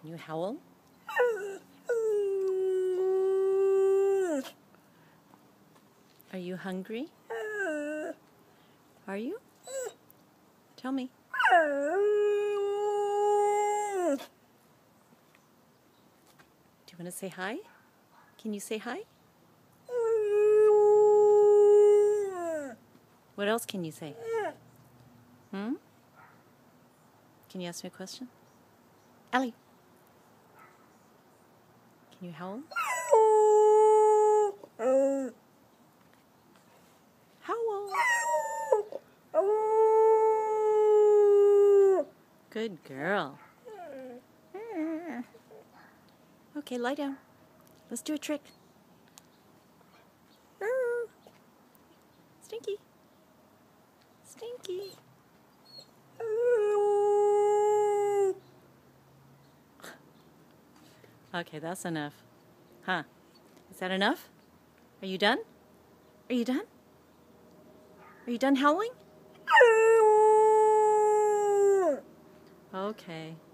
Can you howl? Are you hungry? Are you? Tell me. Do you want to say hi? Can you say hi? What else can you say? Hmm? Can you ask me a question? Ellie. Can you howl? Howl. Good girl. Okay, lie down. Let's do a trick. Stinky. Stinky. Okay, that's enough. Huh? Is that enough? Are you done? Are you done? Are you done howling? Okay.